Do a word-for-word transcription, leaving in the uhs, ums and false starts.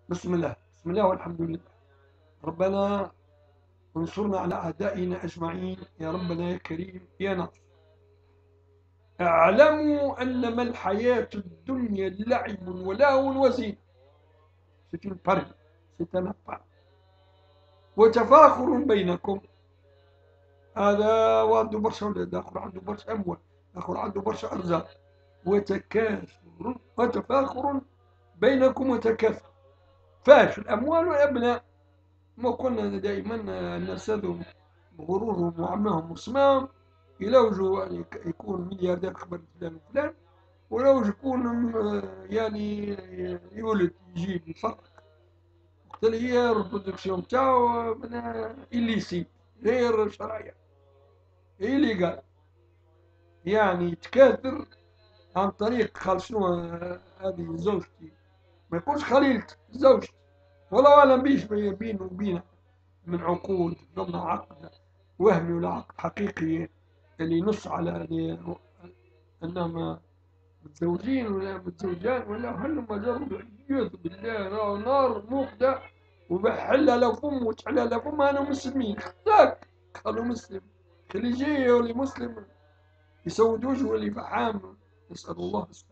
بسم الله بسم الله والحمد لله. ربنا انصرنا على أعدائنا أجمعين يا ربنا يا كريم يا ناصر. اعلموا أنما الحياة الدنيا لعب ولهو وزين. C'est une pari, c'est un appart. وتفاخر بينكم. هذا وعنده برشا أولاد، آخر عنده برشا أموال، آخر عنده برشا أرزاق. وتكاثر وتفاخر بينكم وتكاثر. فاش الأموال والأبناء. ما قلنا دائما الناس هذو غرورهم وعماهم وسماهم يلوجوا يعني يكون ملياردير خبر فلان وفلان، ولو يكون يعني يولد يجيب يفرق. وقت اللي هي البرودكسيون تاعو من إليسي غير شرعية إيليغال، يعني يتكاثر عن طريق خال شنو هذه زوجتي، ما يقولش خليلتي زوجتي، والله أعلم بيش بينه وبينها من عقود ضمن عقد وهمي ولا عقد حقيقي اللي ينص على انهم متزوجين ولا متزوجان ولا هلم جربوا والعياذ بالله. راهو نار موقدة وبحلها لا فم وتحلها لا فم. انا مسلمين خذاك قالوا مسلم خليجي ولا مسلم يسود وجهه اللي فحام. نسأل الله